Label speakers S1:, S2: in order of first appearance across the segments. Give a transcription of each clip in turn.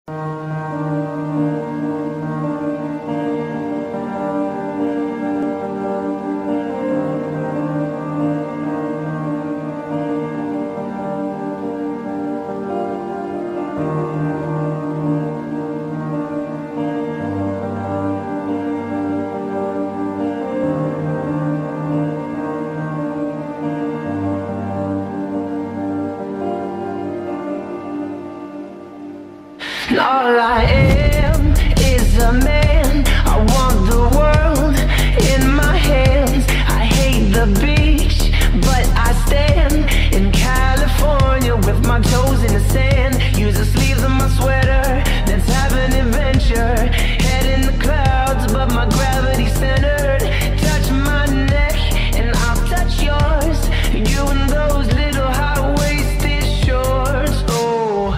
S1: All I am is a man. I want the world in my hands. I hate the beach, but I stand in California with my toes in the sand. Use the sleeves of my sweater, let's have an adventure. Head in the clouds, but my gravity's centered. Touch my neck and I'll touch yours. You and those little high-waisted shorts. Oh,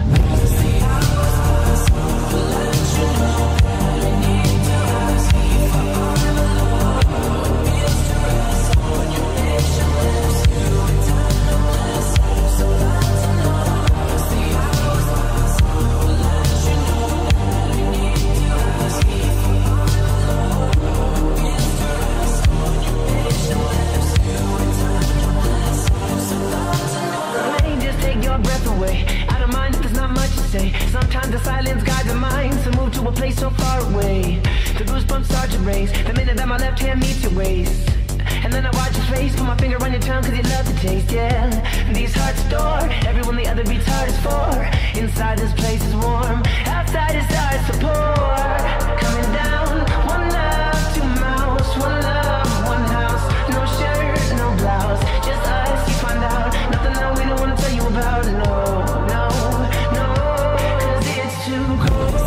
S1: out of mind if there's not much to say. Sometimes the silence guides the mind to move to a place so far away. The goosebumps start to raise the minute that my left hand meets your waist. And then I watch your face, put my finger on your tongue cause you love the taste, yeah. These hearts adore everyone the other beats hard is for. Inside this place is warm, outside it starts to pour. Coming down, one love, two mouths, one love, one house. No shirt, no blouse, just us, you find out. Nothing that we don't wanna tell you about, no, no, no. Cause it's too cold.